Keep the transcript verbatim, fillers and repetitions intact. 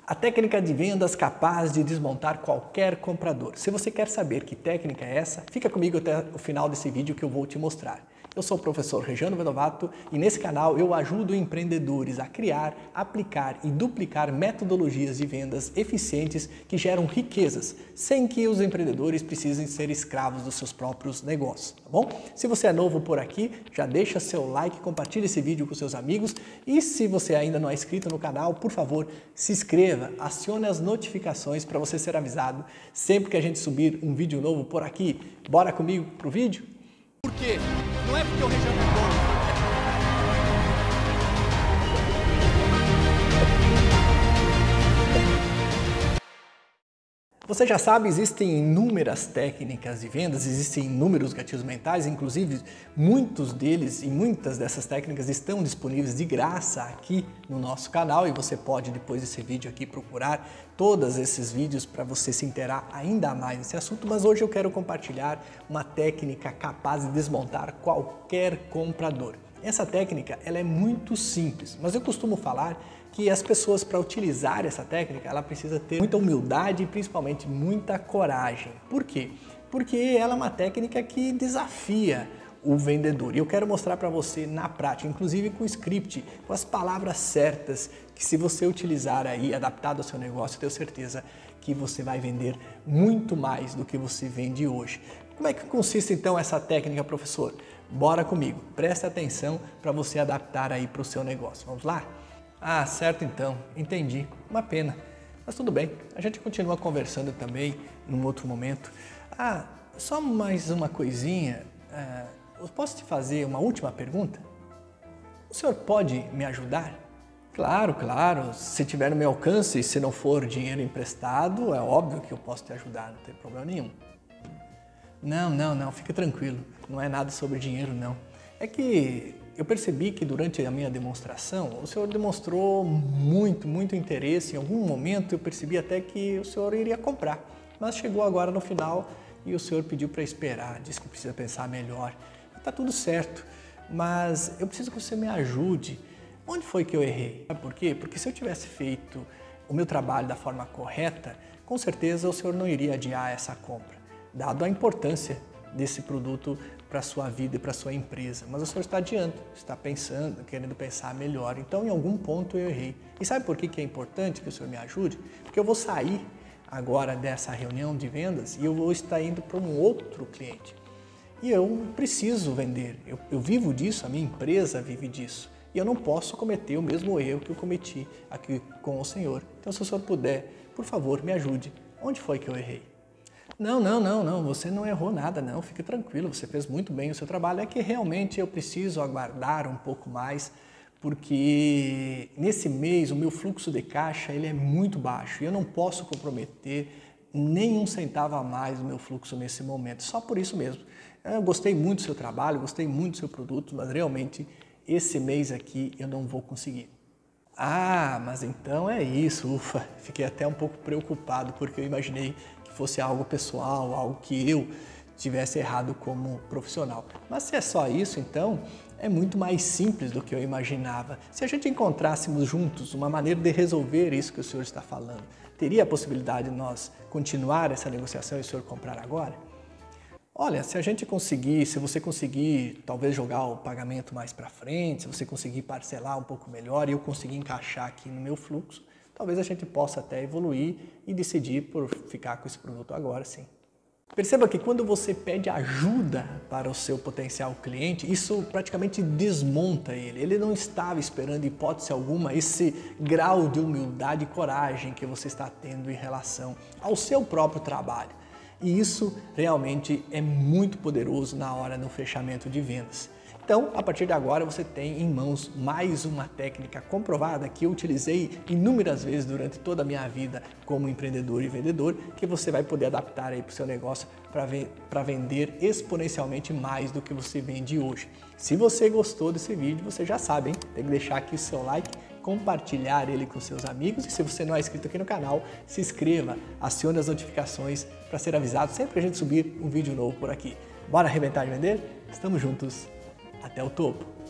A técnica de vendas capaz de desmontar qualquer comprador. Se você quer saber que técnica é essa, fica comigo até o final desse vídeo que eu vou te mostrar. Eu sou o professor Regiano Vedovato e nesse canal eu ajudo empreendedores a criar, aplicar e duplicar metodologias de vendas eficientes que geram riquezas, sem que os empreendedores precisem ser escravos dos seus próprios negócios, tá bom? Se você é novo por aqui, já deixa seu like, compartilha esse vídeo com seus amigos e se você ainda não é inscrito no canal, por favor, se inscreva, acione as notificações para você ser avisado sempre que a gente subir um vídeo novo por aqui. Bora comigo pro vídeo? Por quê? Não é porque o Regiano é bom. Você já sabe, existem inúmeras técnicas de vendas, existem inúmeros gatilhos mentais, inclusive muitos deles e muitas dessas técnicas estão disponíveis de graça aqui no nosso canal e você pode depois desse vídeo aqui procurar todos esses vídeos para você se inteirar ainda mais nesse assunto, mas hoje eu quero compartilhar uma técnica capaz de desmontar qualquer comprador. Essa técnica ela é muito simples, mas eu costumo falar que as pessoas, para utilizar essa técnica, ela precisa ter muita humildade e principalmente muita coragem. Por quê? Porque ela é uma técnica que desafia o vendedor. E eu quero mostrar para você na prática, inclusive com o script, com as palavras certas, que se você utilizar aí, adaptado ao seu negócio, eu tenho certeza que você vai vender muito mais do que você vende hoje. Como é que consiste então essa técnica, professor? Bora comigo, preste atenção para você adaptar aí para o seu negócio. Vamos lá? Ah, certo então, entendi. Uma pena. Mas tudo bem, a gente continua conversando também num outro momento. Ah, só mais uma coisinha. Ah, eu posso te fazer uma última pergunta? O senhor pode me ajudar? Claro, claro. Se tiver no meu alcance e se não for dinheiro emprestado, é óbvio que eu posso te ajudar, não tem problema nenhum. Não, não, não, fica tranquilo. Não é nada sobre dinheiro, não. É que eu percebi que durante a minha demonstração, o senhor demonstrou muito, muito interesse. Em algum momento eu percebi até que o senhor iria comprar. Mas chegou agora no final e o senhor pediu para esperar, disse que precisa pensar melhor. Está tudo certo, mas eu preciso que você me ajude. Onde foi que eu errei? Sabe por quê? Porque se eu tivesse feito o meu trabalho da forma correta, com certeza o senhor não iria adiar essa compra, dado a importância desse produto para a sua vida e para a sua empresa. Mas o senhor está adiando, está pensando, querendo pensar melhor. Então, em algum ponto eu errei. E sabe por que que é importante que o senhor me ajude? Porque eu vou sair agora dessa reunião de vendas e eu vou estar indo para um outro cliente. E eu preciso vender, eu, eu vivo disso, a minha empresa vive disso. E eu não posso cometer o mesmo erro que eu cometi aqui com o senhor. Então, se o senhor puder, por favor, me ajude. Onde foi que eu errei? Não, não, não, não, você não errou nada, não, fique tranquilo, você fez muito bem o seu trabalho. É que realmente eu preciso aguardar um pouco mais, porque nesse mês o meu fluxo de caixa ele é muito baixo e eu não posso comprometer nem um centavo a mais do meu fluxo nesse momento, só por isso mesmo. Eu gostei muito do seu trabalho, gostei muito do seu produto, mas realmente esse mês aqui eu não vou conseguir. Ah, mas então é isso, ufa, fiquei até um pouco preocupado porque eu imaginei fosse algo pessoal, algo que eu tivesse errado como profissional. Mas se é só isso, então é muito mais simples do que eu imaginava. Se a gente encontrássemos juntos uma maneira de resolver isso que o senhor está falando, teria a possibilidade de nós continuar essa negociação e o senhor comprar agora? Olha, se a gente conseguir, se você conseguir talvez jogar o pagamento mais para frente, se você conseguir parcelar um pouco melhor e eu conseguir encaixar aqui no meu fluxo, talvez a gente possa até evoluir e decidir por ficar com esse produto agora, sim. Perceba que quando você pede ajuda para o seu potencial cliente, isso praticamente desmonta ele. Ele não estava esperando, em hipótese alguma, esse grau de humildade e coragem que você está tendo em relação ao seu próprio trabalho. E isso realmente é muito poderoso na hora do fechamento de vendas. Então, a partir de agora, você tem em mãos mais uma técnica comprovada que eu utilizei inúmeras vezes durante toda a minha vida como empreendedor e vendedor, que você vai poder adaptar aí para o seu negócio para vender exponencialmente mais do que você vende hoje. Se você gostou desse vídeo, você já sabe, hein? Tem que deixar aqui o seu like, compartilhar ele com seus amigos e se você não é inscrito aqui no canal, se inscreva, acione as notificações para ser avisado sempre que a gente subir um vídeo novo por aqui. Bora arrebentar de vender? Estamos juntos! Até o topo!